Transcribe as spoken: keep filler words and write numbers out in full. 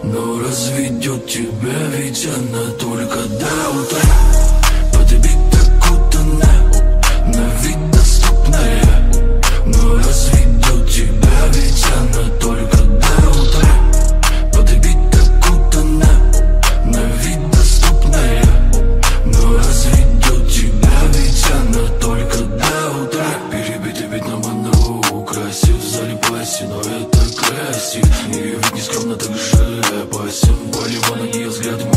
Но разведет тебя ведь она только до утра. Подбита, кутана, на вид доступная. Но разведет тебя ведь она только до утра. Подбита, кутана, на вид доступная. Но разведет тебя ведь она только до утра. Перебитый ведь на ману, красив, залипайся, но это красив. Ее ведь не скромно, так же опасен. Болева на нее взгляд.